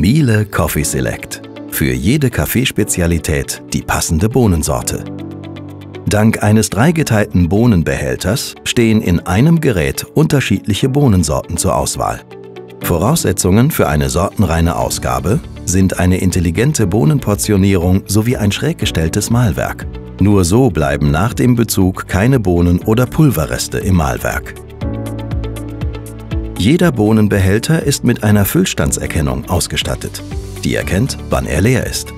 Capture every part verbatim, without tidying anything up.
Miele Coffee Select. Für jede Kaffeespezialität die passende Bohnensorte. Dank eines dreigeteilten Bohnenbehälters stehen in einem Gerät unterschiedliche Bohnensorten zur Auswahl. Voraussetzungen für eine sortenreine Ausgabe sind eine intelligente Bohnenportionierung sowie ein schräg gestelltes Mahlwerk. Nur so bleiben nach dem Bezug keine Bohnen- oder Pulverreste im Mahlwerk. Jeder Bohnenbehälter ist mit einer Füllstandserkennung ausgestattet. Die erkennt, wann er leer ist.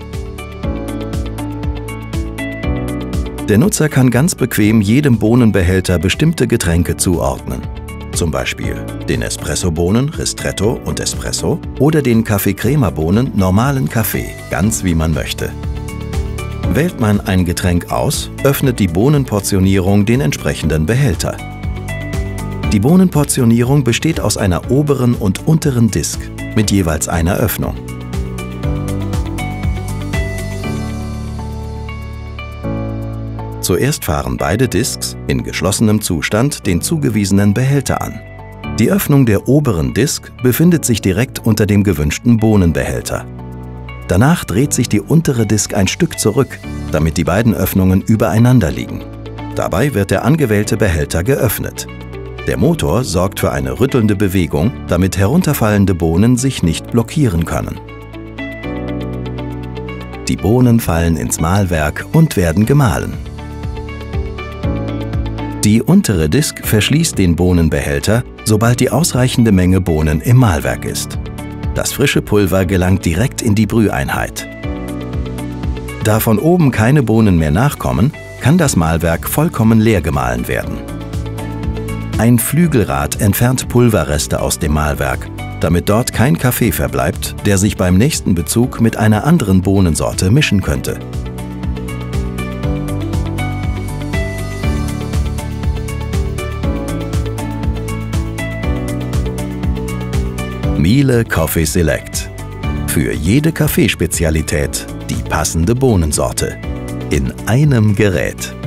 Der Nutzer kann ganz bequem jedem Bohnenbehälter bestimmte Getränke zuordnen. Zum Beispiel den Espressobohnen Ristretto und Espresso oder den Kaffee-Crema-Bohnen normalen Kaffee, ganz wie man möchte. Wählt man ein Getränk aus, öffnet die Bohnenportionierung den entsprechenden Behälter. Die Bohnenportionierung besteht aus einer oberen und unteren Disk mit jeweils einer Öffnung. Zuerst fahren beide Disks in geschlossenem Zustand den zugewiesenen Behälter an. Die Öffnung der oberen Disk befindet sich direkt unter dem gewünschten Bohnenbehälter. Danach dreht sich die untere Disk ein Stück zurück, damit die beiden Öffnungen übereinander liegen. Dabei wird der angewählte Behälter geöffnet. Der Motor sorgt für eine rüttelnde Bewegung, damit herunterfallende Bohnen sich nicht blockieren können. Die Bohnen fallen ins Mahlwerk und werden gemahlen. Die untere Disk verschließt den Bohnenbehälter, sobald die ausreichende Menge Bohnen im Mahlwerk ist. Das frische Pulver gelangt direkt in die Brüheinheit. Da von oben keine Bohnen mehr nachkommen, kann das Mahlwerk vollkommen leer gemahlen werden. Ein Flügelrad entfernt Pulverreste aus dem Mahlwerk, damit dort kein Kaffee verbleibt, der sich beim nächsten Bezug mit einer anderen Bohnensorte mischen könnte. Miele Coffee Select. Für jede Kaffeespezialität die passende Bohnensorte. In einem Gerät.